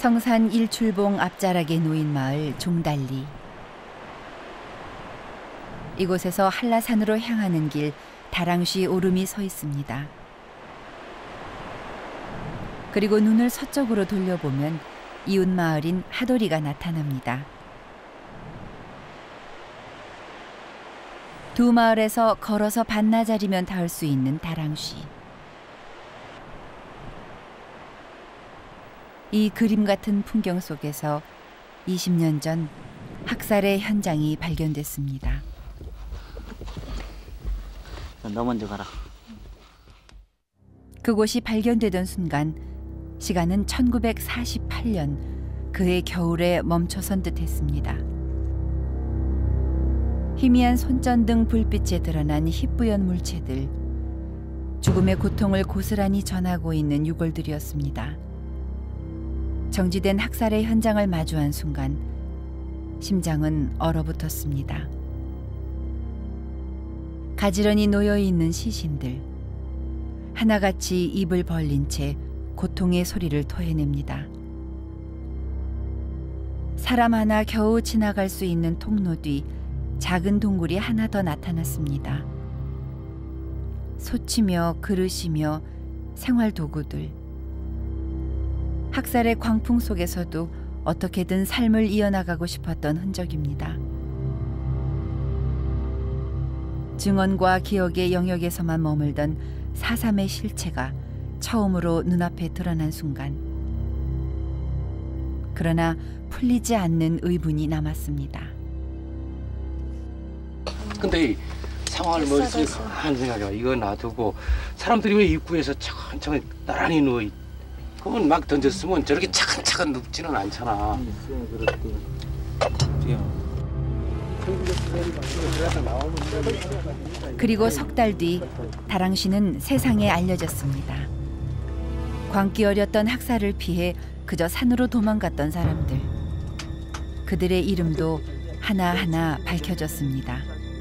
성산 일출봉 앞자락에 놓인 마을 종달리. 이곳에서 한라산으로 향하는 길 다랑쉬 오름이 서 있습니다. 그리고 눈을 서쪽으로 돌려보면 이웃 마을인 하도리가 나타납니다. 두 마을에서 걸어서 반나절이면 닿을 수 있는 다랑쉬. 이 그림 같은 풍경 속에서 20년 전 학살의 현장이 발견됐습니다. 너 먼저 가라. 그곳이 발견되던 순간 시간은 1948년 그해 겨울에 멈춰선 듯했습니다. 희미한 손전등 불빛에 드러난 희뿌연 물체들, 죽음의 고통을 고스란히 전하고 있는 유골들이었습니다. 정지된 학살의 현장을 마주한 순간 심장은 얼어붙었습니다. 가지런히 놓여있는 시신들, 하나같이 입을 벌린 채 고통의 소리를 토해냅니다. 사람 하나 겨우 지나갈 수 있는 통로 뒤 작은 동굴이 하나 더 나타났습니다. 소치며 그릇이며 생활 도구들. 학살의 광풍 속에서도 어떻게든 삶을 이어나가고 싶었던 흔적입니다. 증언과 기억의 영역에서만 머물던 4.3의 실체가 처음으로 눈앞에 드러난 순간. 그러나 풀리지 않는 의문이 남았습니다. 근데 이 상황을 머릿속에 가만히 생각해봐. 이거 놔두고 사람들이 왜 입구에서 천천히 나란히 누워 있. 그건 막 던졌으면 저렇게 차근차근 눕지는 않잖아. 그리고 석 달 뒤 다랑쉬는 세상에 알려졌습니다. 광기 어렸던 학살을 피해 그저 산으로 도망갔던 사람들. 그들의 이름도 하나하나 밝혀졌습니다.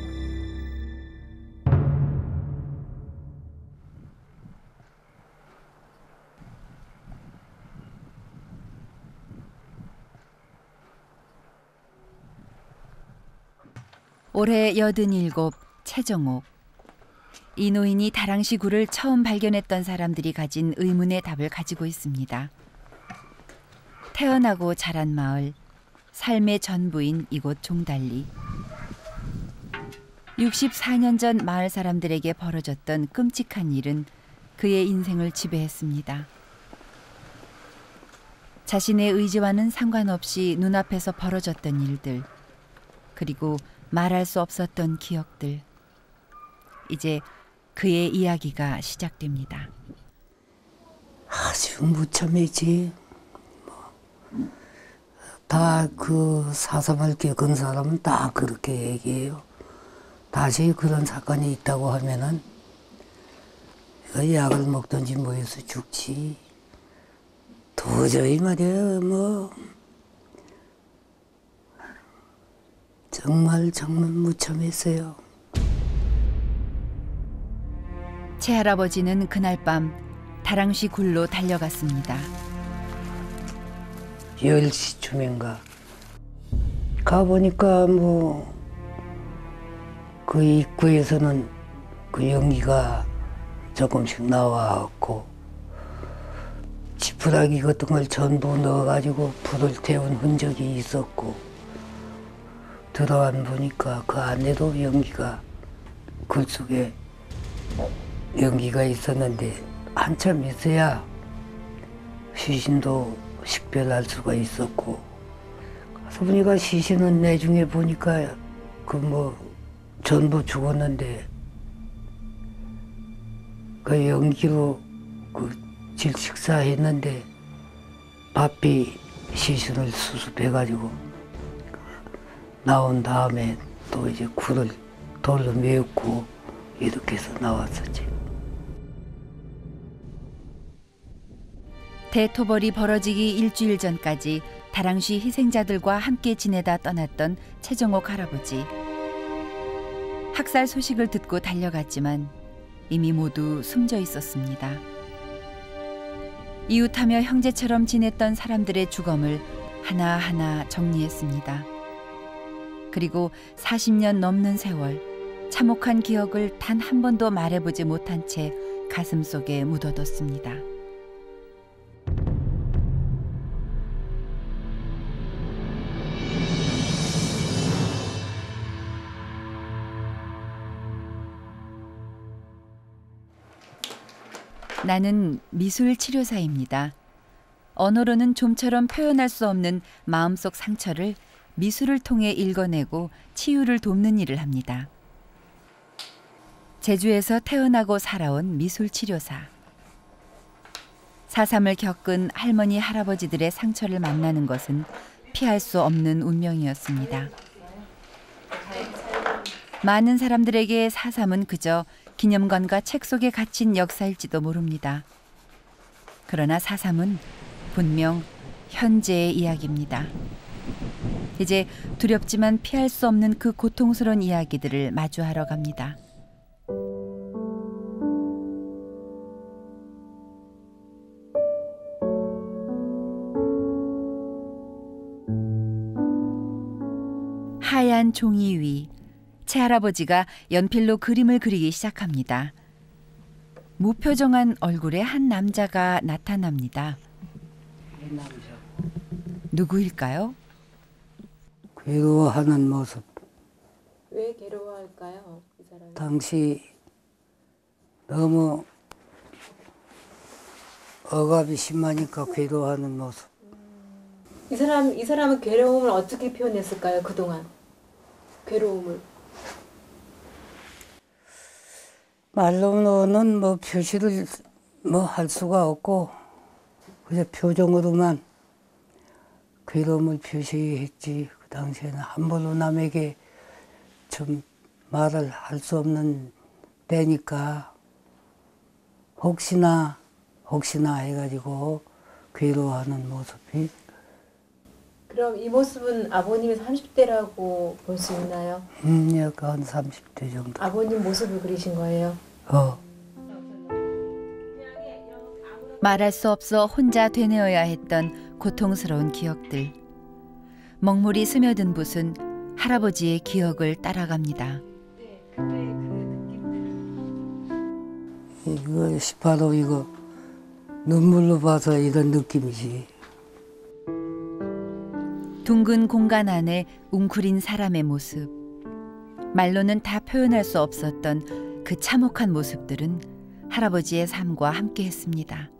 올해 87 최정옥. 이 노인이 다랑쉬 굴을 처음 발견했던 사람들이 가진 의문의 답을 가지고 있습니다. 태어나고 자란 마을, 삶의 전부인 이곳 종달리. 64년 전 마을 사람들에게 벌어졌던 끔찍한 일은 그의 인생을 지배했습니다. 자신의 의지와는 상관없이 눈앞에서 벌어졌던 일들, 그리고 말할 수 없었던 기억들. 이제 그의 이야기가 시작됩니다. 아주 무참했지. 다 그 4.3을 겪은 사람은 다 그렇게 얘기해요. 다시 그런 사건이 있다고 하면은 약을 먹든지 뭐 해서 죽지. 도저히 말이야 뭐 정말 무참했어요. 최할아버지는 그날 밤 다랑쉬 굴로 달려갔습니다. 10시쯤인가 가보니까 뭐 그 입구에서는 그 연기가 조금씩 나와갖고 지푸라기 같은 걸 전부 넣어가지고 불을 태운 흔적이 있었고, 들어와 보니까 그 안에도 연기가, 굴 속에 연기가 있었는데 한참 있어야 시신도 식별할 수가 있었고, 가서 보니까 시신은 나중에 보니까 그 뭐 전부 죽었는데 그 연기로 그 질식사했는데 바삐 시신을 수습해가지고 나온 다음에 또 이제 굴을 돌로 메웠고 이렇게 해서 나왔었지. 대토벌이 벌어지기 일주일 전까지 다랑쉬 희생자들과 함께 지내다 떠났던 최정옥 할아버지. 학살 소식을 듣고 달려갔지만 이미 모두 숨져 있었습니다. 이웃하며 형제처럼 지냈던 사람들의 주검을 하나하나 정리했습니다. 그리고 40년 넘는 세월 참혹한 기억을 단 한 번도 말해보지 못한 채 가슴속에 묻어뒀습니다. 나는 미술치료사입니다. 언어로는 좀처럼 표현할 수 없는 마음속 상처를 미술을 통해 읽어내고 치유를 돕는 일을 합니다. 제주에서 태어나고 살아온 미술치료사. 4.3을 겪은 할머니 할아버지들의 상처를 만나는 것은 피할 수 없는 운명이었습니다. 많은 사람들에게 4.3은 그저 기념관과 책 속에 갇힌 역사일지도 모릅니다. 그러나 4.3은 분명 현재의 이야기입니다. 이제 두렵지만 피할 수 없는 그 고통스러운 이야기들을 마주하러 갑니다. 하얀 종이 위, 새할아버지가 연필로 그림을 그리기 시작합니다. 무표정한 얼굴의 한 남자가 나타납니다. 누구일까요? 괴로워하는 모습. 왜 괴로워할까요? 이 사람이? 당시 너무 억압이 심하니까 괴로워하는 모습. 이 사람은 괴로움을 어떻게 표현했을까요? 그동안 괴로움을. 말로는 뭐 표시를 뭐 할 수가 없고 그냥 표정으로만 괴로움을 표시했지. 그 당시에는 함부로 남에게 좀 말을 할 수 없는 때니까 혹시나 해가지고 괴로워하는 모습이. 그럼 이 모습은 아버님의 30대라고 볼 수 있나요? 약간 30대 정도. 아버님 모습을 그리신 거예요? 말할 수 없어 혼자 되뇌어야 했던 고통스러운 기억들. 먹물이 스며든 붓은 할아버지의 기억을 따라갑니다. 이것이 바로 이거 눈물로 봐서 이런 느낌이지. 둥근 공간 안에 웅크린 사람의 모습. 말로는 다 표현할 수 없었던 그 참혹한 모습들은 할아버지의 삶과 함께했습니다.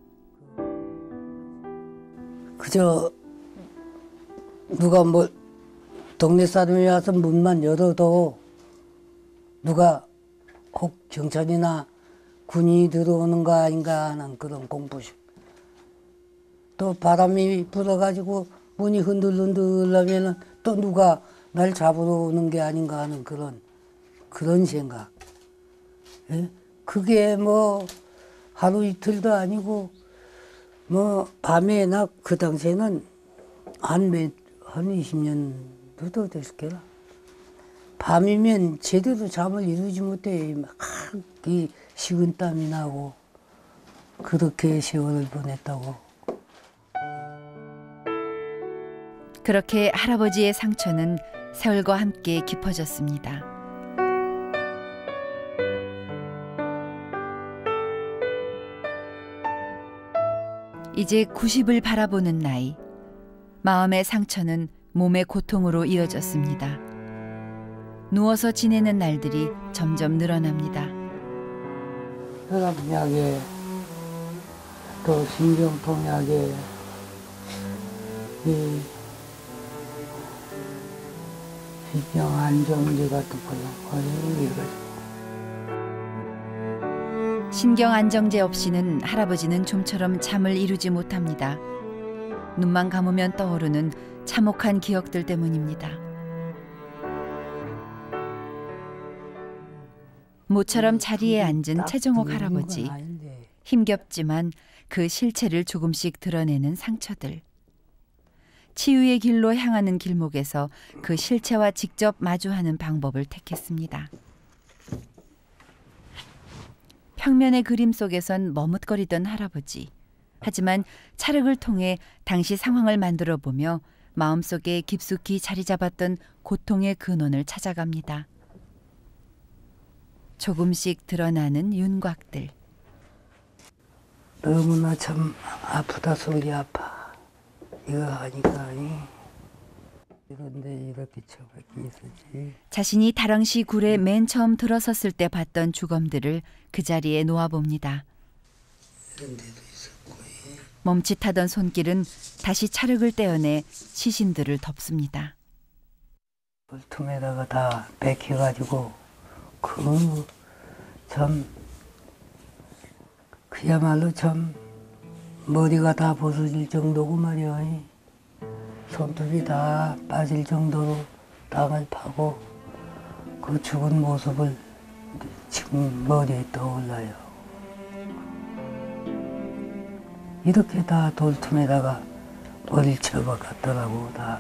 그저 누가 뭐 동네 사람이 와서 문만 열어도 누가 혹 경찰이나 군인이 들어오는 거 아닌가 하는 그런 공포심. 또 바람이 불어가지고 문이 흔들흔들하면은 또 누가 날 잡으러 오는 게 아닌가 하는 그런 생각. 예? 그게 뭐 하루 이틀도 아니고 뭐 밤에 나 그 당시에는 한 20년도 됐을 거라. 밤이면 제대로 잠을 이루지 못해. 막 이 식은땀이 나고 그렇게 세월을 보냈다고. 그렇게 할아버지의 상처는 세월과 함께 깊어졌습니다. 이제 90을 바라보는 나이. 마음의 상처는 몸의 고통으로 이어졌습니다. 누워서 지내는 날들이 점점 늘어납니다. 혈압약에 또 신경통약에 이 신경 안정제 같은 거요. 신경 안정제 없이는 할아버지는 좀처럼 잠을 이루지 못합니다. 눈만 감으면 떠오르는 참혹한 기억들 때문입니다. 모처럼 자리에 앉은 최정옥 할아버지. 힘겹지만 그 실체를 조금씩 드러내는 상처들. 치유의 길로 향하는 길목에서 그 실체와 직접 마주하는 방법을 택했습니다. 평면의 그림 속에선 머뭇거리던 할아버지. 하지만 찰흙을 통해 당시 상황을 만들어 보며 마음속에 깊숙이 자리 잡았던 고통의 근원을 찾아갑니다. 조금씩 드러나는 윤곽들. 너무나 참 아프다 속이 아파. 이거 하니까 이런데 이렇게 처박혀 있었지. 자신이 다랑시 굴에 맨 처음 들어섰을 때 봤던 주검들을 그 자리에 놓아봅니다. 이런 데도 있었고. 멈칫하던 손길은 다시 찰흙을 떼어내 시신들을 덮습니다. 틈에다가 다 백혀가지고 참 그야말로 참 머리가 다 벗어질 정도고 말이야. 손톱이 다 빠질 정도로 땅을 파고 그 죽은 모습을 지금 머리에 떠올라요. 이렇게 다 돌틈에다가 머리를 쳐박았더라고 다.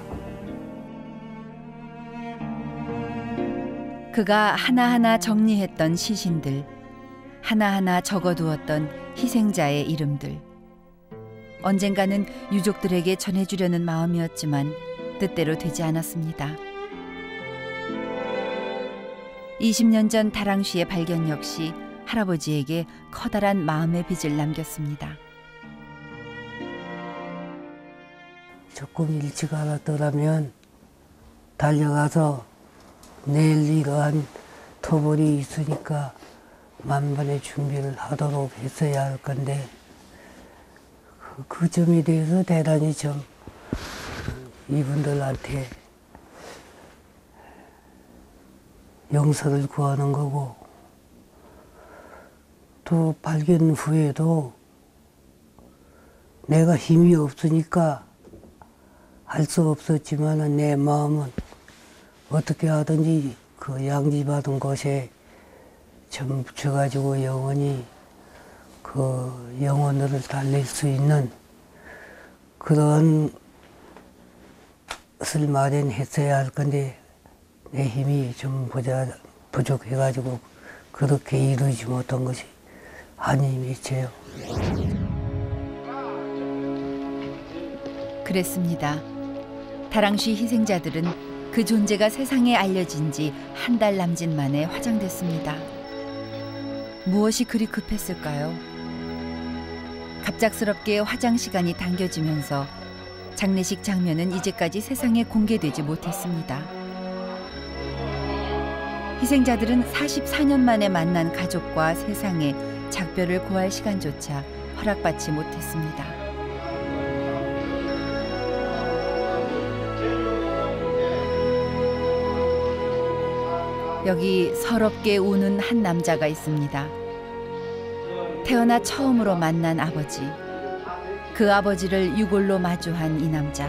그가 하나하나 정리했던 시신들, 하나하나 적어두었던 희생자의 이름들. 언젠가는 유족들에게 전해주려는 마음이었지만 뜻대로 되지 않았습니다. 20년 전 다랑시의 발견 역시 할아버지에게 커다란 마음의 빚을 남겼습니다. 조금 일찍 알았더라면 달려가서 내일 이러한 토벌이 있으니까 만반의 준비를 하도록 했어야 할 건데 그 점에 대해서 대단히 좀 이분들한테 용서를 구하는 거고, 또 발견 후에도 내가 힘이 없으니까 할 수 없었지만 내 마음은 어떻게 하든지 그 양지받은 곳에 좀 붙여가지고 영원히 그 영혼을 달랠 수 있는 그런 것을 마련했어야 할 건데 내 힘이 좀 부족해가지고 그렇게 이루지 못한 것이 한이 미쳐요. 그랬습니다. 다랑시 희생자들은 그 존재가 세상에 알려진 지 한 달 남짓 만에 화장됐습니다. 무엇이 그리 급했을까요? 갑작스럽게 화장 시간이 당겨지면서 장례식 장면은 이제까지 세상에 공개되지 못했습니다. 희생자들은 44년 만에 만난 가족과 세상에 작별을 고할 시간조차 허락받지 못했습니다. 여기 서럽게 우는 한 남자가 있습니다. 태어나 처음으로 만난 아버지. 그 아버지를 유골로 마주한 이 남자.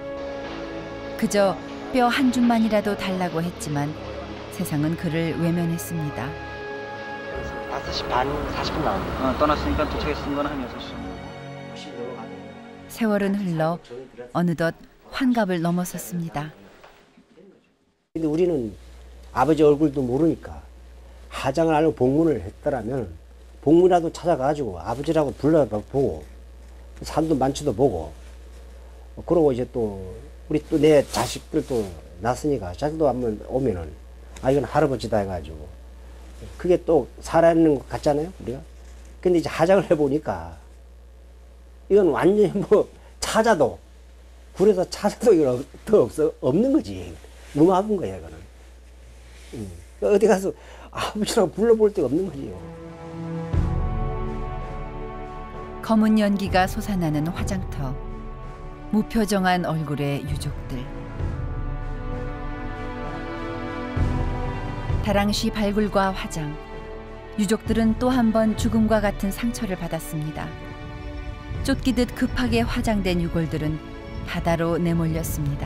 그저 뼈 한 줌만이라도 달라고 했지만 세상은 그를 외면했습니다. 5시 반, 40분 나옵니다. 떠났으니까 도착했은 건 한 6시. 세월은 흘러 어느덧 환갑을 넘어섰습니다. 근데 우리는 아버지 얼굴도 모르니까 하장을 알고 복문을 했더라면 복문이라도 찾아가지고 아버지라고 불러보고 산도 만취도 보고 그러고 이제 또 우리 또 내 자식들도 낳았으니까 자식도 한번 오면은 아 이건 할아버지다 해가지고 그게 또 살아있는 것 같잖아요 우리가. 근데 이제 하장을 해보니까 이건 완전히 뭐 찾아도 굴에서 찾아도 이건 더 없는 거지. 너무 아픈 거야 이거는. 어디 가서 아버지라고 불러볼 데가 없는 거지요. 검은 연기가 솟아나는 화장터. 무표정한 얼굴의 유족들. 다랑시 발굴과 화장. 유족들은 또 한 번 죽음과 같은 상처를 받았습니다. 쫓기듯 급하게 화장된 유골들은 바다로 내몰렸습니다.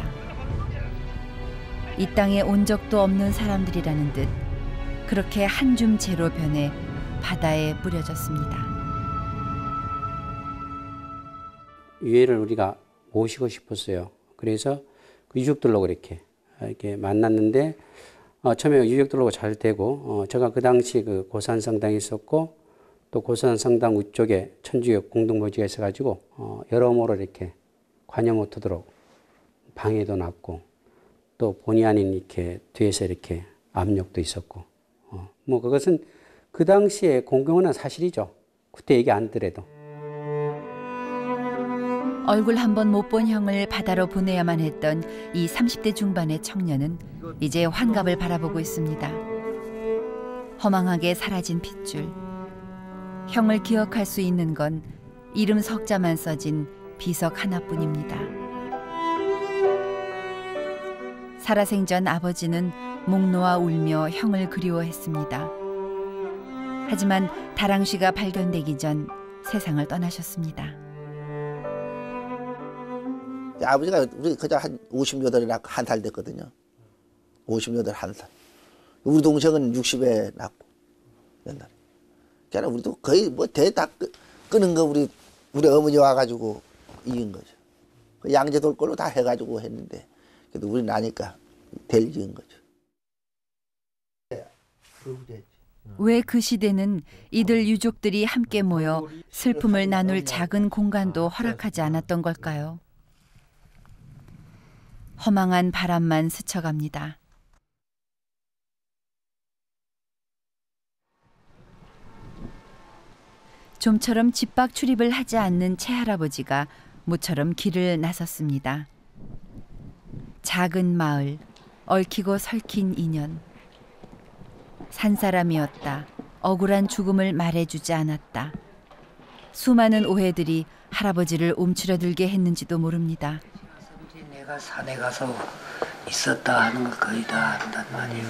이 땅에 온 적도 없는 사람들이라는 듯 그렇게 한 줌 재로 변해 바다에 뿌려졌습니다. 유해를 우리가 모시고 싶었어요. 그래서 그 유족들로 이렇게 만났는데 처음에 유족들하고 잘 되고 제가 그 당시 그 고산성당에 있었고 또 고선 성당 위쪽에 천주교 공동묘지가 있어가지고 여러모로 이렇게 관여 못하도록 방해도 났고 또 본의 아닌 이렇게 뒤에서 이렇게 압력도 있었고 뭐 그것은 그 당시에 공경한 사실이죠. 그때 얘기 안 하더라도. 얼굴 한 번 못 본 형을 바다로 보내야만 했던 이 30대 중반의 청년은 이제 환갑을 바라보고 있습니다. 허망하게 사라진 핏줄. 형을 기억할 수 있는 건 이름 석자만 써진 비석 하나뿐입니다. 살아생전 아버지는 목 놓아 울며 형을 그리워했습니다. 하지만 다랑쥐가 발견되기 전 세상을 떠나셨습니다. 아버지가 우리 그저 한 58이나 한 살 됐거든요. 58 한 살. 우리 동생은 60에 낳고 옛날에. 그러니까 우리도 거의 뭐 대 다 끄는 거 우리 어머니 와가지고 이긴 거죠. 양재 돌 걸로 다 해가지고 했는데 그래도 우리 나니까 될 이긴 거죠. 왜 그 시대는 이들 유족들이 함께 모여 슬픔을 나눌 작은 공간도 허락하지 않았던 걸까요? 허망한 바람만 스쳐갑니다. 좀처럼 집 밖 출입을 하지 않는 채할아버지가 모처럼 길을 나섰습니다. 작은 마을, 얽히고 설킨 인연. 산사람이었다. 억울한 죽음을 말해주지 않았다. 수많은 오해들이 할아버지를 움츠러들게 했는지도 모릅니다. 내가 산에 가서 있었다 하는 거 거의 다 안단 말이에요.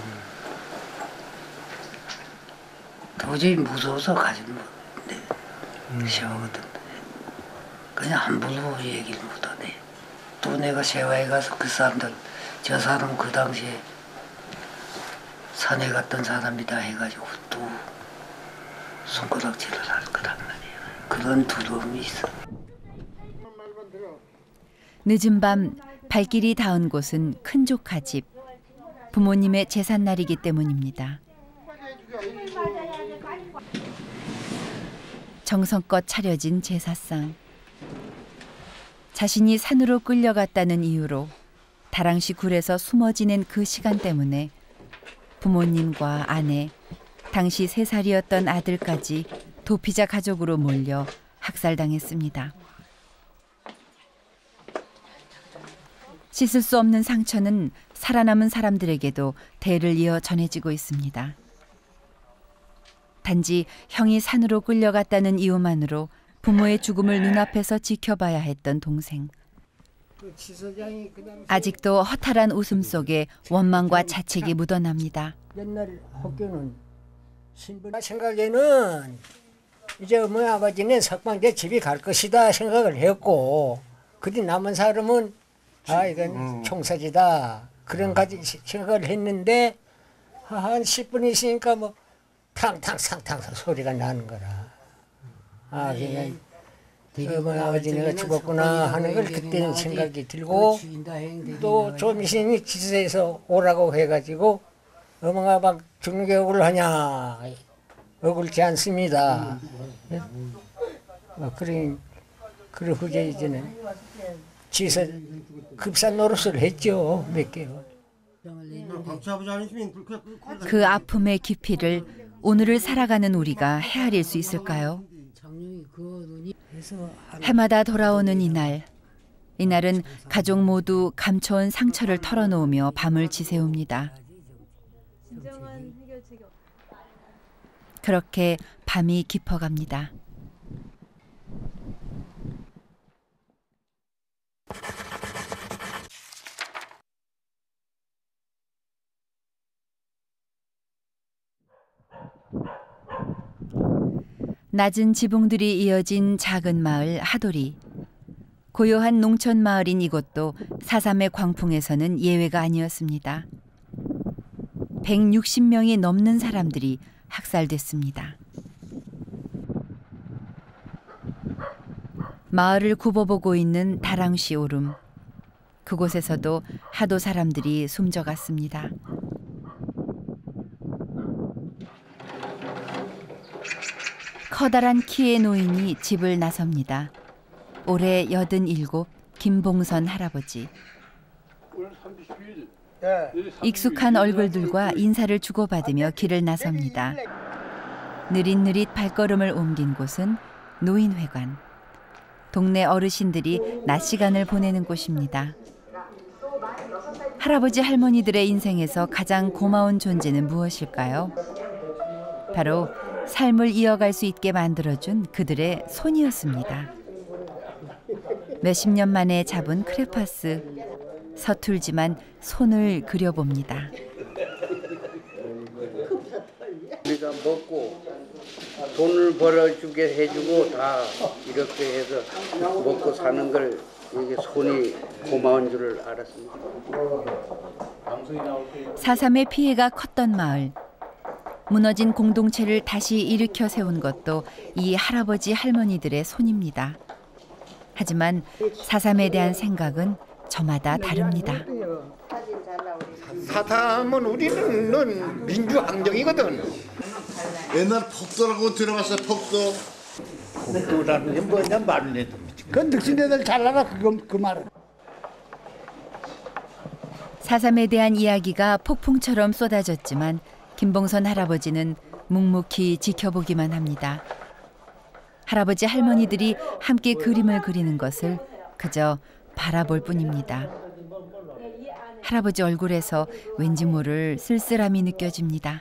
도저히 무서워서 가지 못해. 세화거든. 그냥 함부로 얘기를 못하네. 또 내가 세화에 가서 그 사람들, 저 사람 그 당시에 산에 갔던 사람이다 해가지고 또 손가락질을 할 거란 말이에요. 그런 두려움이 있어. 늦은 밤 발길이 닿은 곳은 큰 조카 집. 부모님의 제삿날이기 때문입니다. 정성껏 차려진 제사상. 자신이 산으로 끌려갔다는 이유로 다랑시 굴에서 숨어 지낸 그 시간 때문에 부모님과 아내, 당시 3살이었던 아들까지 도피자 가족으로 몰려 학살당했습니다. 씻을 수 없는 상처는 살아남은 사람들에게도 대를 이어 전해지고 있습니다. 단지 형이 산으로 끌려갔다는 이유만으로 부모의 죽음을 눈앞에서 지켜봐야 했던 동생. 아직도 허탈한 웃음 속에 원망과 자책이 묻어납니다. 옛날 학교는 신분 생각에는 이제 어머니 아버지는 석방돼 집에 갈 것이다 생각을 했고, 그뒤 남은 사람은 이건 총사지다 그런 가지 생각을 했는데 한 10분 있으니까 뭐 탕탕 상탕 소리가 나는 거라. 그냥 어머니 아버지 내가 죽었구나 하는 걸 그때는 생각이 들고, 또 조미신이 지사에서 오라고 해가지고 어머니가 막 죽는 게 억울하냐, 억울지 않습니다. 그리고 이제는 지사 급사 노릇을 했죠. 몇 개월. 그 아픔의 깊이를 오늘을 살아가는 우리가 헤아릴 수 있을까요? 해마다 돌아오는 이날. 이날은 가족 모두 감춰온 상처를 털어놓으며 밤을 지새웁니다. 그렇게 밤이 깊어갑니다. 낮은 지붕들이 이어진 작은 마을 하도리. 고요한 농촌 마을인 이곳도 4.3의 광풍에서는 예외가 아니었습니다. 160명이 넘는 사람들이 학살됐습니다. 마을을 굽어보고 있는 다랑시 오름. 그곳에서도 하도 사람들이 숨져갔습니다. 커다란 키의 노인이 집을 나섭니다. 올해 87 김봉선 할아버지. 익숙한 얼굴들과 인사를 주고받으며 길을 나섭니다. 느릿느릿 발걸음을 옮긴 곳은 노인회관. 동네 어르신들이 낮 시간을 보내는 곳입니다. 할아버지 할머니들의 인생에서 가장 고마운 존재는 무엇일까요? 바로 삶을 이어갈 수 있게 만들어준 그들의 손이었습니다. 몇십 년 만에 잡은 크레파스. 서툴지만 손을 그려봅니다. 우리가 먹고 돈을 벌어주게 해주고 다 이렇게 해서 먹고 사는 걸 이게 손이 고마운 줄을 알았습니다. 4.3의 피해가 컸던 마을. 무너진 공동체를 다시 일으켜 세운 것도 이 할아버지 할머니들의 손입니다. 하지만 4.3에 대한 생각은 저마다 다릅니다. 4.3은 우리는 민주항쟁이거든. 옛날 폭도라고 들어봤어요. 폭도. 폭도라는 게 뭐냐 말을 해도. 그 늙은애들 잘 알아 그 말은. 4.3에 대한 이야기가 폭풍처럼 쏟아졌지만 김봉선 할아버지는 묵묵히 지켜보기만 합니다. 할아버지 할머니들이 함께 그림을 그리는 것을 그저 바라볼 뿐입니다. 할아버지 얼굴에서 왠지 모를 쓸쓸함이 느껴집니다.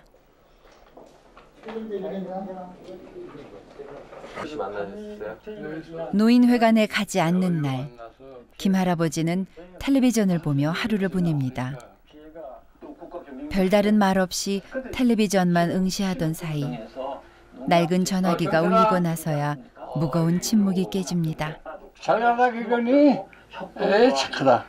노인회관에 가지 않는 날, 김 할아버지는 텔레비전을 보며 하루를 보냅니다. 별다른 말 없이 텔레비전만 응시하던 사이 낡은 전화기가 울리고 나서야 무거운 침묵이 깨집니다. 잘하다 그거니? 에이 착하다.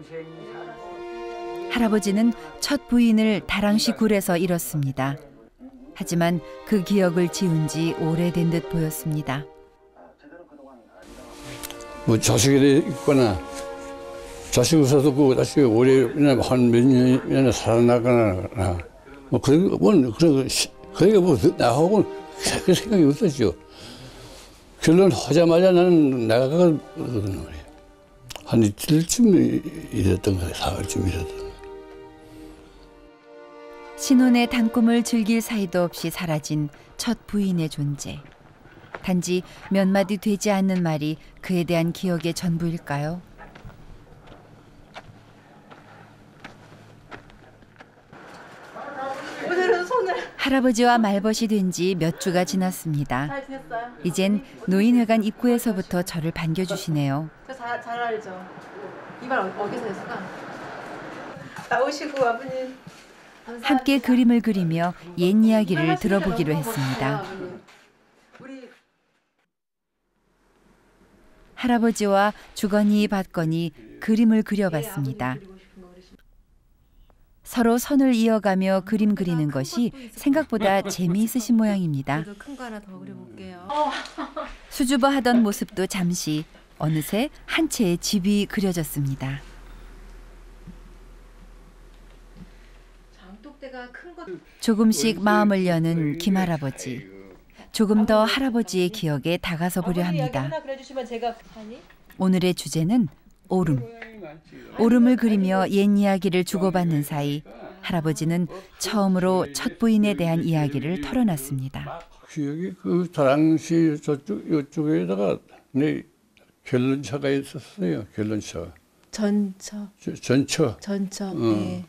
할아버지는 첫 부인을 다랑시 굴에서 잃었습니다. 하지만 그 기억을 지운 지 오래된 듯 보였습니다. 뭐 자식이 있거나 자식 있어도 그 자식이 오래 한 몇 년이나 살아나거나 뭐 그런 그러니까 뭐 나하고 그 생각이 없었죠. 결론 하자마자 나는 나가거든 말이에요. 한 이틀쯤 일했던 거예요. 사흘쯤 일했던 거예요. 신혼의 단꿈을 즐길 사이도 없이 사라진 첫 부인의 존재. 단지 몇 마디 되지 않는 말이 그에 대한 기억의 전부일까요? 할아버지와 말벗이 된 지 몇 주가 지났습니다. 잘 지냈어요? 이젠 노인회관 입구에서부터 저를 반겨주시네요. 저 잘 알죠. 이 말 어디서 했을까? 나오시고 아버님. 감사합니다. 함께 그림을 그리며 옛 이야기를 들어보기로 했습니다. 할아버지와 주거니 받거니 그림을 그려봤습니다. 서로 선을 이어가며 그림 그리는 것이 생각보다 재미있으신 모양입니다. 큰 거 하나 더 그려볼게요. 수줍어하던 모습도 잠시, 어느새 한 채의 집이 그려졌습니다. 조금씩 마음을 여는 김할아버지. 조금 더 할아버지의 기억에 다가서 보려 합니다. 오늘의 주제는 오름. 오름을 그리며 옛 이야기를 주고받는 사이 할아버지는 처음으로 첫 부인에 대한 이야기를 털어놨습니다. 기억이 그 다랑시 이쪽에다가 내 결론차가 있었어요. 결론차. 전처. 전처. 네.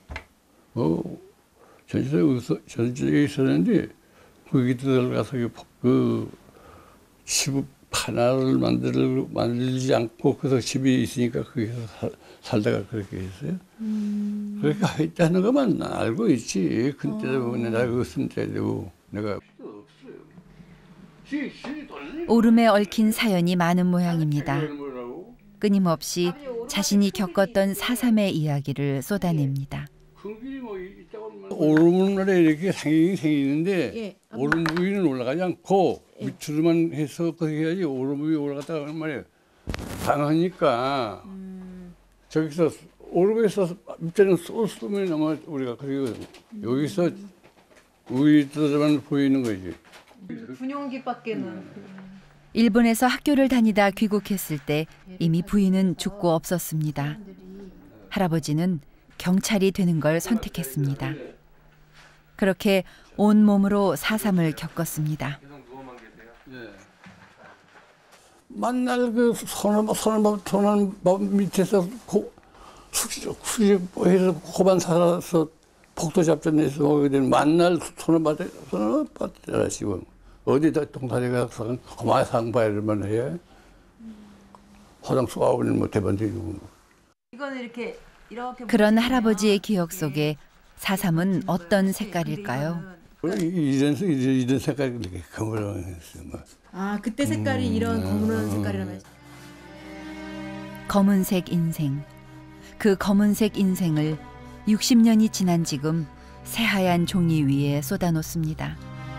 전처에 있었는데 거기 들어가서 그 집 하나를 만들지 않고 그래서 집이 있으니까 거기서 살다가 그렇게 했어요. 그렇게 했다는 것만 알고 있지. 그때도 내가 그것은 때도 내가 오름에 얽힌 사연이 많은 모양입니다. 끊임없이 자신이 겪었던 4.3의 이야기를 쏟아냅니다. 오름날에 이렇게 상행이 생기는데 오름 위는 올라가지 않고 밑으로만 해서 그렇게 해야지 오름 위에 올라갔다가 하는 말이에요. 강하니까 저기서 오름에서 밑에는 쏘면 아마 우리가 그러거든. 여기서 위에서만 보이는 거지. 분용기밖에는. 일본에서 학교를 다니다 귀국했을 때 이미 부인은 죽고 없었습니다. 할아버지는 경찰이 되는 걸 선택했습니다. 그렇게 온몸으로 4.3을 겪었습니다. 만날 그 소나무 밑에서 수직해서 고반 살아서 복도 잡전에서 오게 된 만날 소나무밭에 지금 어디다 동산에 가서 고마워 상바이를만 해. 화장수 아우는 뭐 대반대고. 이거는 이렇게 그런 할아버지의 기억 속에 4.3은 어떤 색깔일까요? 이런 색깔이 이렇게 검은색이었어요. 아, 그때 색깔이 이런 검은 색깔이라면. 검은색 인생. 그 검은색 인생을 60년이 지난 지금 새하얀 종이 위에 쏟아놓습니다.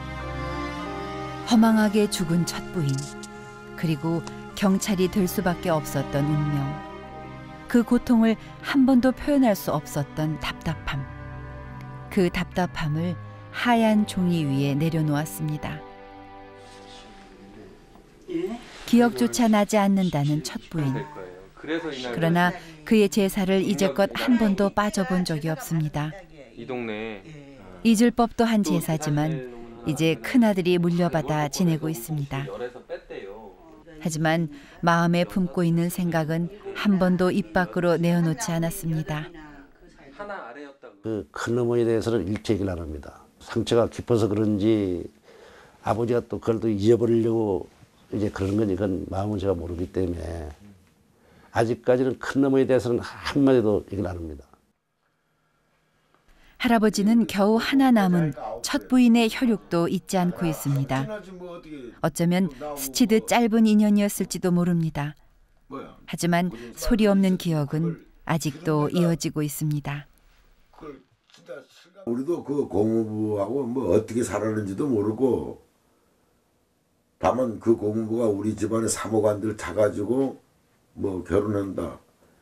허망하게 죽은 첫 부인, 그리고 경찰이 될 수밖에 없었던 운명. 그 고통을 한 번도 표현할 수 없었던 답답함. 그 답답함을 하얀 종이 위에 내려놓았습니다. 기억조차 나지 않는다는 첫 부인. 그러나 그의 제사를 이제껏 한 번도 빠져본 적이 없습니다. 이 동네 잊을 법도 한 제사지만 이제 큰아들이 물려받아 지내고 있습니다. 하지만 마음에 품고 있는 생각은 한 번도 입 밖으로 내어놓지 않았습니다. 그 큰어머니에 대해서는 일체 얘기를 안 합니다. 상처가 깊어서 그런지 아버지가 또 그걸 또 잊어버리려고 이제 그런 건 이건 마음은 제가 모르기 때문에 아직까지는 큰어머니에 대해서는 한마디도 얘기를 안 합니다. 할아버지는 겨우 하나 남은 첫 부인의 혈육도 잊지 않고 있습니다. 어쩌면 스치듯 짧은 인연이었을지도 모릅니다. 하지만 소리 없는 기억은 아직도 이어지고 있습니다. 우리도 그 고모부하고 뭐 어떻게 살았는지도 모르고 다만 그 고모부가 우리 집안의 사모관들 타가지고 뭐 결혼한다.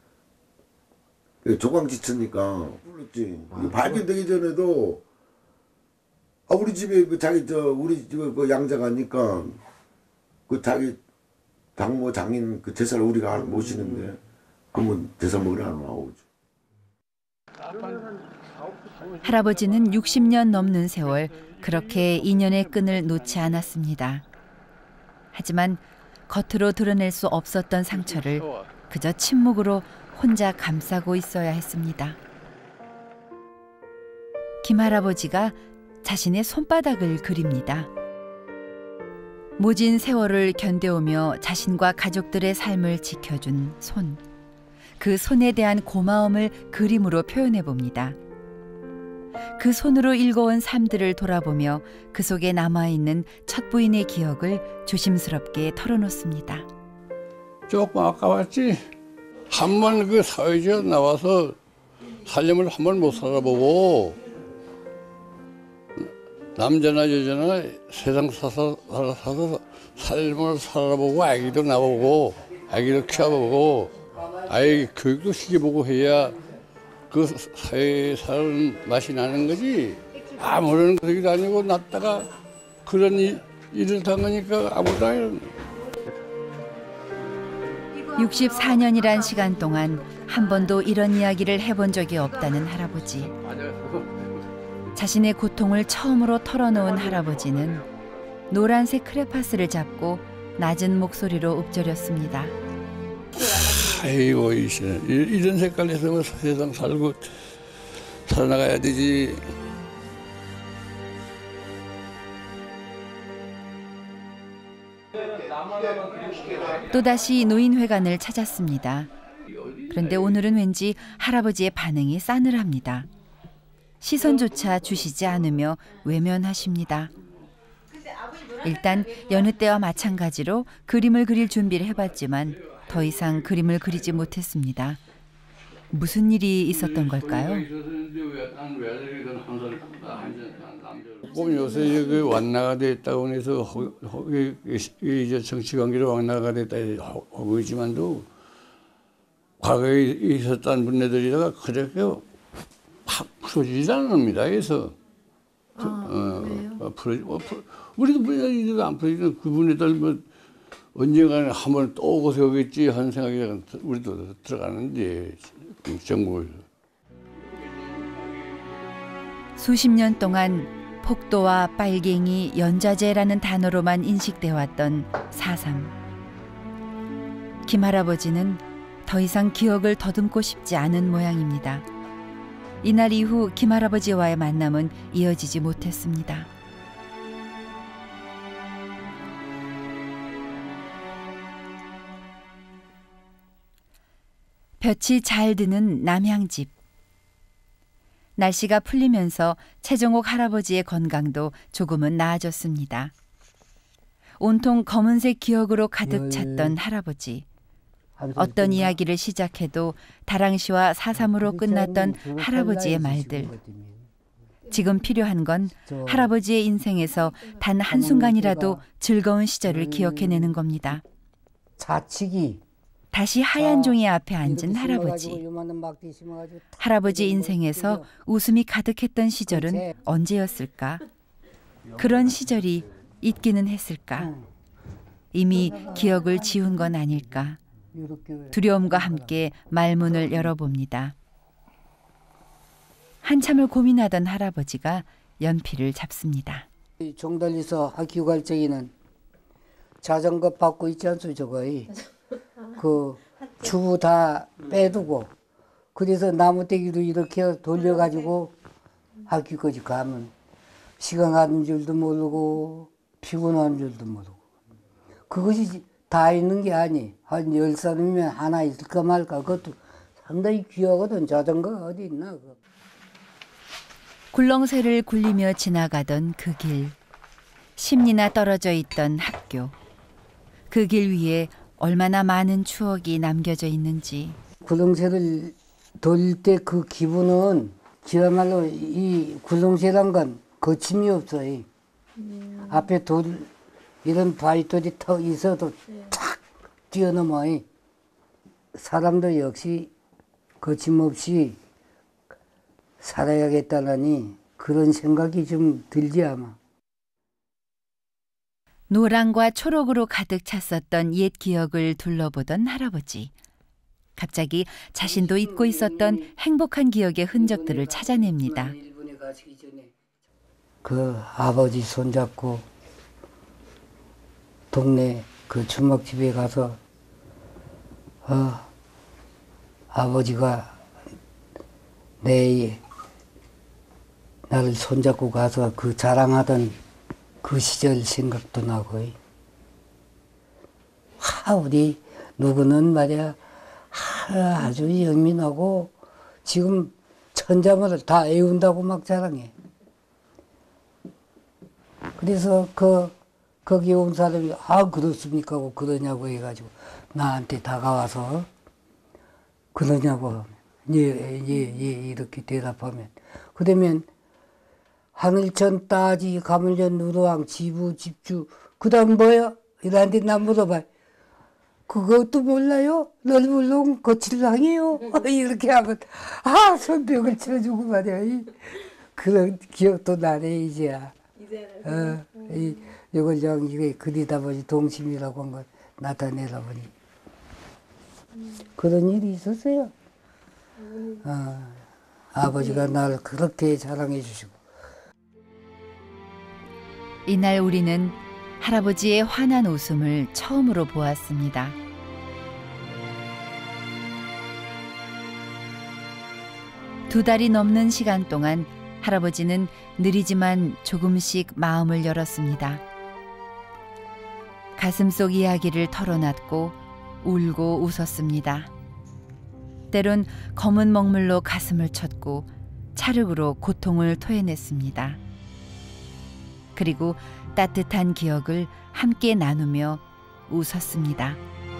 조광지치니까 불렀지. 발견되기 전에도 우리 집에 그 자기 우리 집에 그 양자 가니까 그 자기 당모 장인 그 제사를 우리가 모시는데 그러면 제사 먹으러 안 나오죠. 할아버지는 60년 넘는 세월 그렇게 인연의 끈을 놓지 않았습니다. 하지만 겉으로 드러낼 수 없었던 상처를 그저 침묵으로 혼자 감싸고 있어야 했습니다. 김할아버지가 자신의 손바닥을 그립니다. 모진 세월을 견뎌오며 자신과 가족들의 삶을 지켜준 손. 그 손에 대한 고마움을 그림으로 표현해 봅니다. 그 손으로 읽어온 삶들을 돌아보며 그 속에 남아있는 첫 부인의 기억을 조심스럽게 털어놓습니다. 조금 아까웠지. 한 번 그 사회주의에 나와서 살림을 한 번 못 살아보고 남자나 여자나 세상 사서 삶을 살아보고 아기도 낳아보고 아기도 키워보고 아이 교육도 시켜보고 해야 그 사회에 사는 맛이 나는 거지. 아무런 것도 아니고 낳다가 그런 일을 당하니까 아무도 아니야. 64년이란 시간 동안 한 번도 이런 이야기를 해본 적이 없다는 할아버지. 자신의 고통을 처음으로 털어놓은 할아버지는 노란색 크레파스를 잡고 낮은 목소리로 읊조렸습니다. 아이고 이런 색깔에서 세상 살고 살아나가야 되지. 또다시 노인회관을 찾았습니다. 그런데 오늘은 왠지 할아버지의 반응이 싸늘합니다. 시선조차 주시지 않으며 외면하십니다. 일단 여느 때와 마찬가지로 그림을 그릴 준비를 해봤지만 더 이상 그림을 그리지 못했습니다. 무슨 일이 있었던 걸까요? 요새 그 완나가 됐다고 해서 이제 정치관계로 완나가 됐다 하고 있지만도 과거에 있었던 분들이다가 그렇게 팍 부서지지 않습니다. 그래서 왜요? 우리도 분야가 안 풀어지면 그분들 뭐 언젠가는 한번 또 오고서 오겠지 하는 생각이 우리도 들어가는데 정부. 수십 년 동안 폭도와 빨갱이, 연좌제라는 단어로만 인식돼 왔던 4.3. 김 할아버지는 더 이상 기억을 더듬고 싶지 않은 모양입니다. 이날 이후 김 할아버지와의 만남은 이어지지 못했습니다. 볕이 잘 드는 남향집. 날씨가 풀리면서 최정옥 할아버지의 건강도 조금은 나아졌습니다. 온통 검은색 기억으로 가득 찼던 할아버지. 어떤 이야기를 시작해도 다랑시와 4.3으로 끝났던 할아버지의 말들. 지금 필요한 건 할아버지의 인생에서 단 한순간이라도 즐거운 시절을 기억해내는 겁니다. 자치기. 다시 하얀 종이 앞에 앉은 할아버지. 할아버지 인생에서 웃음이 가득했던 시절은 언제였을까? 그런 시절이 있기는 했을까? 이미 기억을 지운 건 아닐까? 두려움과 함께 말문을 열어봅니다. 한참을 고민하던 할아버지가 연필을 잡습니다. 종달리서 학교 갈 적에는 자전거 받고 있지 않소 저거이. 그 주부 다 빼두고 그래서 나무떼기로 이렇게 돌려가지고 학교까지 가면 시간 가는 줄도 모르고 피곤한 줄도 모르고 그것이 다 있는 게 아니. 한 10살이면 하나 있을까 말까. 그것도 상당히 귀하거든. 자전거가 어디 있나. 그거. 굴렁쇠를 굴리며 지나가던 그 길. 10리나 떨어져 있던 학교. 그 길 위에 얼마나 많은 추억이 남겨져 있는지. 굴렁쇠를 돌릴 때 그 기분은 그야말로 이 굴렁쇠란 건 거침이 없어요. 앞에 돌 이런 바위돌이 턱 있어도 탁 뛰어넘어. 사람도 역시 거침없이 살아야겠다니 그런 생각이 좀 들지 아마. 노랑과 초록으로 가득 찼었던 옛 기억을 둘러보던 할아버지. 갑자기 자신도 잊고 있었던 행복한 기억의 흔적들을 찾아냅니다. 그 아버지 손잡고 동네 그 주먹집에 가서 아버지가 나를 손잡고 가서 그 자랑하던 그 시절 생각도 나고. 우리 누구는 말이야 아주 영민하고 지금 천자말을 다 애운다고 막 자랑해. 그래서 거기 온 사람이 그렇습니까 하고 그러냐고 해가지고 나한테 다가와서 그러냐고 하면 예 이렇게 대답하면 그러면 하늘천 따지 가물련 누르왕 지부 집주 그 다음 뭐야? 이런데 나 물어봐. 그것도 몰라요? 넓을롱 거칠랑이요? 이렇게 하면 손뼉을 쳐주고 말이야. 그런 기억도 나네 이제야. 이걸 이게 그리다 보니 동심이라고 한 걸 나타내다 보니 그런 일이 있었어요. 아버지가 나를 그렇게 자랑해 주시고. 이날 우리는 할아버지의 환한 웃음을 처음으로 보았습니다. 두 달이 넘는 시간 동안 할아버지는 느리지만 조금씩 마음을 열었습니다. 가슴속 이야기를 털어놨고 울고 웃었습니다. 때론 검은 먹물로 가슴을 쳤고 찰흙으로 고통을 토해냈습니다. 그리고 따뜻한 기억을 함께 나누며 웃었습니다.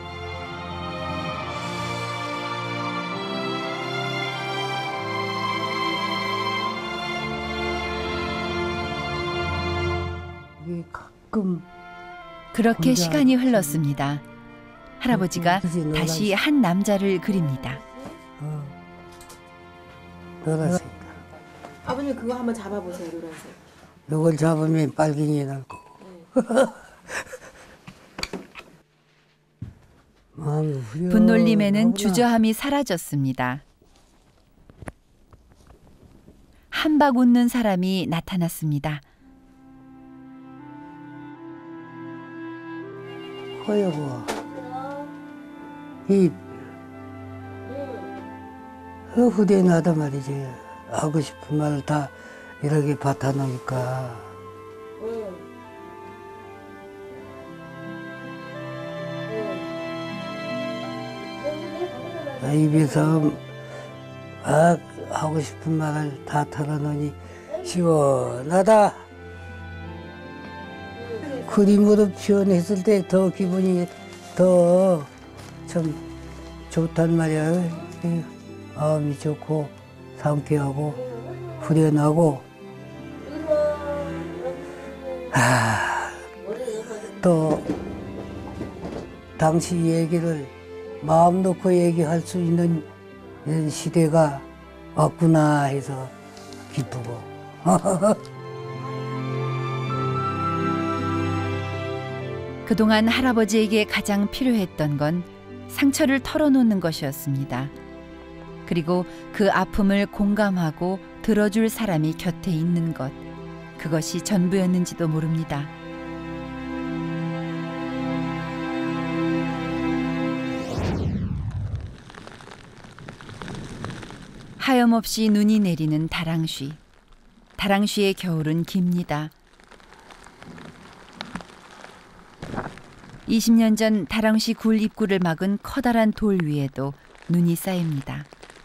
가끔 그렇게 시간이 흘렀습니다. 할아버지가 다시 한 남자를 그립니다. 노란색. 아버님 그거 한번 잡아보세요, 노란색. 이걸 잡으면 빨갱이 날 거. 분놀림에는 주저함이 사라졌습니다. 한박 웃는 사람이 나타났습니다. 어이구, 이 후대에 나도 말이지. 하고 싶은 말을 다 이렇게 받아놓으니까. 입에서 막 하고 싶은 말을 다 털어놓으니 시원하다. 그림으로 표현했을 때 더 기분이 더 참 좋단 말이야. 마음이 좋고 상쾌하고 후련하고. 또 당시 얘기를 마음 놓고 얘기할 수 있는 이런 시대가 왔구나 해서 기쁘고. 그동안 할아버지에게 가장 필요했던 건 상처를 털어놓는 것이었습니다. 그리고 그 아픔을 공감하고 들어줄 사람이 곁에 있는 것, 그것이 전부였는지도 모릅니다. 하염없이 눈이 내리는 다랑쉬. 다랑쉬의 겨울은 깁니다. 20년 전 다랑쉬 굴 입구를 막은 커다란 돌 위에도 눈이 쌓입니다.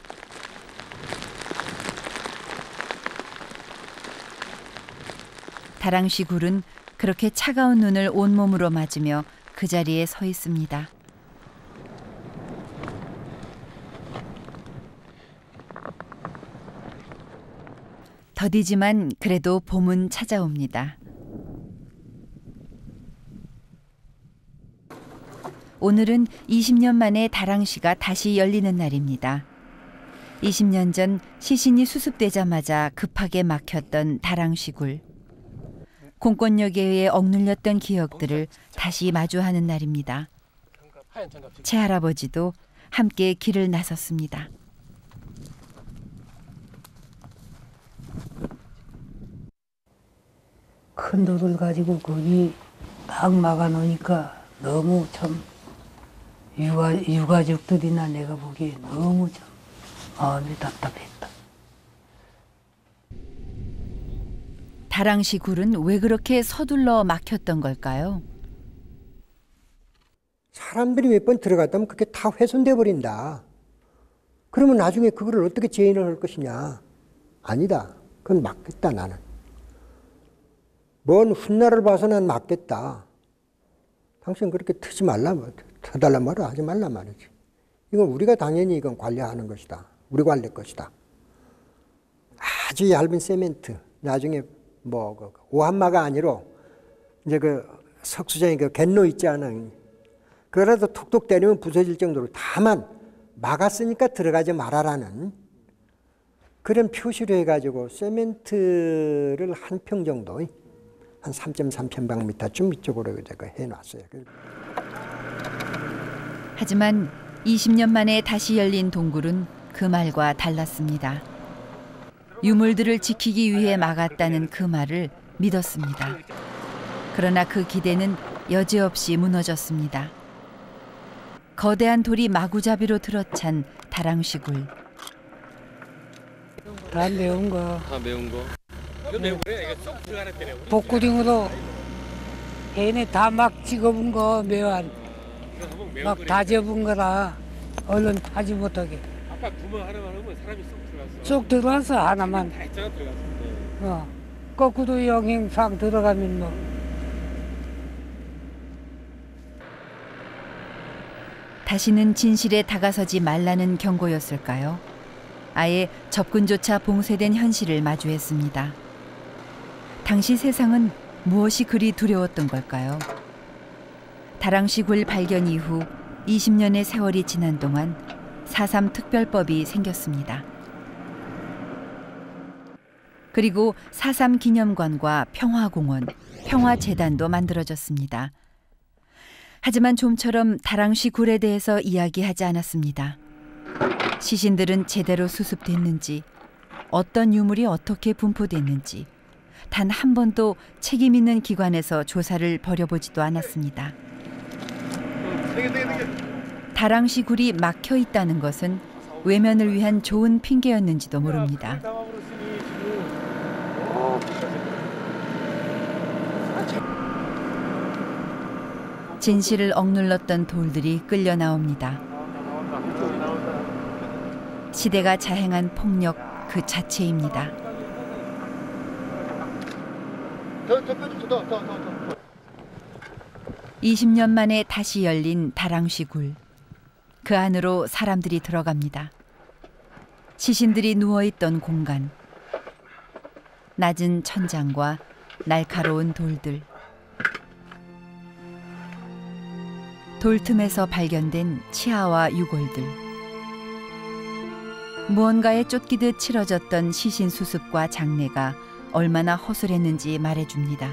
다랑쉬 굴은 그렇게 차가운 눈을 온몸으로 맞으며 그 자리에 서 있습니다. 더디지만 그래도 봄은 찾아옵니다. 오늘은 20년 만에 다랑쉬가 다시 열리는 날입니다. 20년 전 시신이 수습되자마자 급하게 막혔던 다랑쉬 굴. 공권력에 의해 억눌렸던 기억들을 다시 마주하는 날입니다. 채할아버지도 함께 길을 나섰습니다. 큰 돌을 가지고 거기 막 막아놓으니까 너무 참 유가족들이나 내가 보기에 너무 참 마음이 답답했다. 다랑쉬 굴은 왜 그렇게 서둘러 막혔던 걸까요? 사람들이 몇 번 들어갔다면 그게 다 훼손돼 버린다. 그러면 나중에 그거를 어떻게 재현을 할 것이냐. 아니다. 그건 막겠다 나는. 뭔 훗날을 봐서 난 막겠다. 당신 그렇게 트지 말라, 터달란 말을 하지 말란 말이지. 이건 우리가 당연히 이건 관리하는 것이다. 우리 관리 것이다. 아주 얇은 세멘트. 나중에 뭐 오한마가 아니로 이제 그 석수장이 그 갯로 있지 않아. 그거라도 톡톡 때리면 부서질 정도로 다만 막았으니까 들어가지 말아라는 그런 표시로 해가지고 세멘트를 한 평 정도, 한 3.3평방미터쯤 이쪽으로 해놨어요. 하지만 20년 만에 다시 열린 동굴은 그 말과 달랐습니다. 유물들을 지키기 위해 막았다는 그 말을 믿었습니다. 그러나 그 기대는 여지없이 무너졌습니다. 거대한 돌이 마구잡이로 들어찬 다랑쉬 굴. 다 매운 거. 다 매운 거. 이거 매운 거야? 이거 쏙 들어가는 데네. 복구등으로 얘네 다 막 찍어본 거 매운. 막 다 접은 거라 얼른 하지 못하게. 아까 구멍 하나만 하면 사람이 쏙 들어갔어. 쏙 들어와서 하나만. 다 있잖아 들어갔어. 거꾸로 영행상 들어가면 뭐. 다시는 진실에 다가서지 말라는 경고였을까요? 아예 접근조차 봉쇄된 현실을 마주했습니다. 당시 세상은 무엇이 그리 두려웠던 걸까요? 다랑쉬 굴 발견 이후 20년의 세월이 지난 동안 4.3 특별법이 생겼습니다. 그리고 4.3 기념관과 평화공원, 평화재단도 만들어졌습니다. 하지만 좀처럼 다랑시 굴에 대해서 이야기하지 않았습니다. 시신들은 제대로 수습됐는지, 어떤 유물이 어떻게 분포됐는지 단 한 번도 책임 있는 기관에서 조사를 벌여보지도 않았습니다. 다랑시 굴이 막혀 있다는 것은 외면을 위한 좋은 핑계였는지도 모릅니다. 진실을 억눌렀던 돌들이 끌려 나옵니다. 시대가 자행한 폭력 그 자체입니다. 20년 만에 다시 열린 다랑시 굴. 그 안으로 사람들이 들어갑니다. 시신들이 누워있던 공간. 낮은 천장과 날카로운 돌들. 돌틈에서 발견된 치아와 유골들. 무언가에 쫓기듯 치러졌던 시신 수습과 장례가 얼마나 허술했는지 말해줍니다.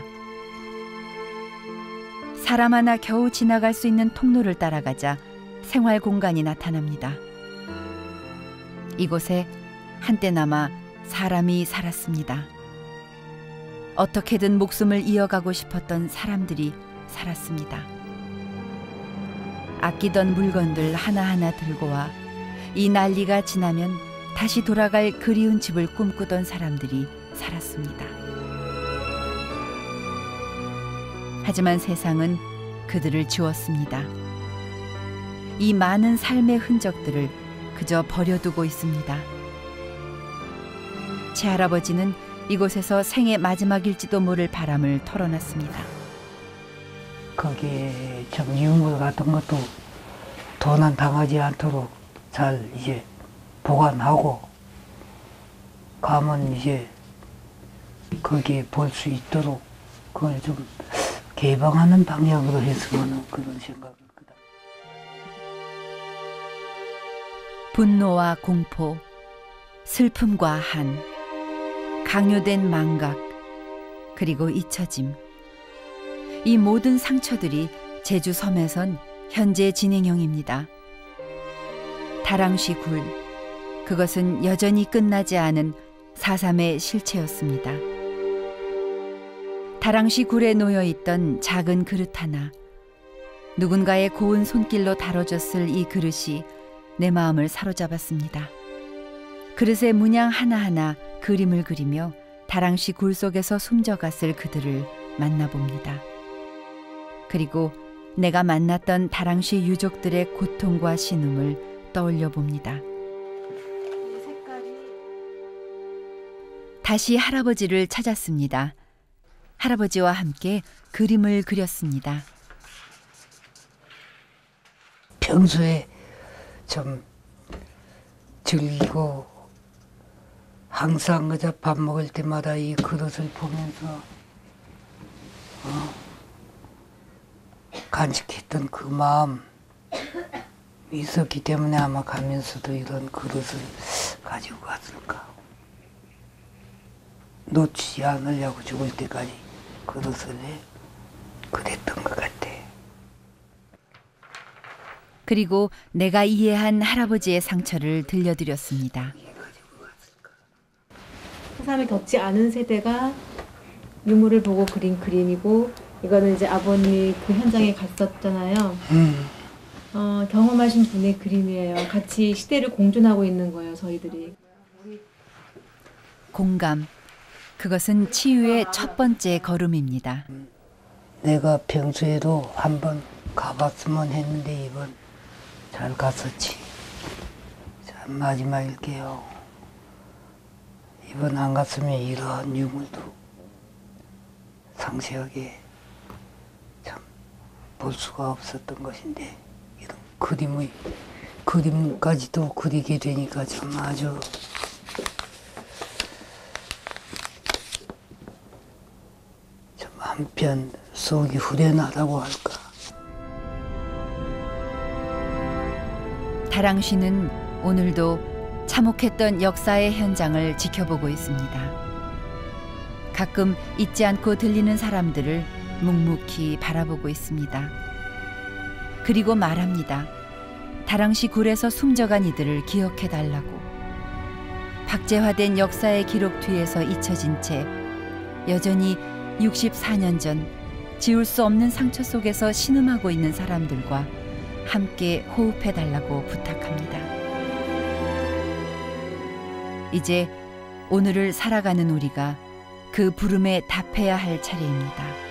사람 하나 겨우 지나갈 수 있는 통로를 따라가자 생활 공간이 나타납니다. 이곳에 한때나마 사람이 살았습니다. 어떻게든 목숨을 이어가고 싶었던 사람들이 살았습니다. 아끼던 물건들 하나하나 들고 와 이 난리가 지나면 다시 돌아갈 그리운 집을 꿈꾸던 사람들이 살았습니다. 하지만 세상은 그들을 지웠습니다. 이 많은 삶의 흔적들을 그저 버려두고 있습니다. 제 할아버지는 이곳에서 생의 마지막일지도 모를 바람을 털어놨습니다. 거기에 좀 유물 같은 것도 도난 당하지 않도록 잘 이제 보관하고 가면 이제 거기에 볼 수 있도록 그걸 좀 개방하는 방향으로 했으면 그런 생각이 있거든. 분노와 공포, 슬픔과 한, 강요된 망각, 그리고 잊혀짐. 이 모든 상처들이 제주 섬에선 현재 진행형입니다. 다랑시 굴, 그것은 여전히 끝나지 않은 4.3의 실체였습니다. 다랑시 굴에 놓여있던 작은 그릇 하나, 누군가의 고운 손길로 다뤄졌을 이 그릇이 내 마음을 사로잡았습니다. 그릇의 문양 하나하나 그림을 그리며 다랑시 굴 속에서 숨져갔을 그들을 만나봅니다. 그리고 내가 만났던 다랑시 유족들의 고통과 신음을 떠올려 봅니다. 다시 할아버지를 찾았습니다. 할아버지와 함께 그림을 그렸습니다. 평소에 좀 즐기고 항상 그저 밥 먹을 때마다 이 그릇을 보면서 간직했던 그 마음 있었기 때문에 아마 가면서도 이런 그릇을 가지고 갔을까. 놓치지 않으려고 죽을 때까지 그릇을 그랬던 것 같아. 그리고 내가 이해한 할아버지의 상처를 들려드렸습니다. 사람이 겪지 않은 세대가 유물을 보고 그린 그림이고, 이거는 이제 아버님이 그 현장에 갔었잖아요. 경험하신 분의 그림이에요. 같이 시대를 공존하고 있는 거예요, 저희들이. 공감, 그것은 치유의 첫 번째 걸음입니다. 내가 평소에도 한번 가봤으면 했는데 이번 잘 갔었지. 자, 마지막일게요. 이번 안 갔으면 이러한 유물도 상세하게 참 볼 수가 없었던 것인데, 이런 그림까지도 그리게 되니까 참 아주 참 한편 속이 후련하다고 할까. 다랑시는 오늘도 참혹했던 역사의 현장을 지켜보고 있습니다. 가끔 잊지 않고 들리는 사람들을 묵묵히 바라보고 있습니다. 그리고 말합니다. 다랑시 굴에서 숨져간 이들을 기억해달라고. 박제화된 역사의 기록 뒤에서 잊혀진 채 여전히 64년 전 지울 수 없는 상처 속에서 신음하고 있는 사람들과 함께 호흡해달라고 부탁합니다. 이제 오늘을 살아가는 우리가 그 부름에 답해야 할 차례입니다.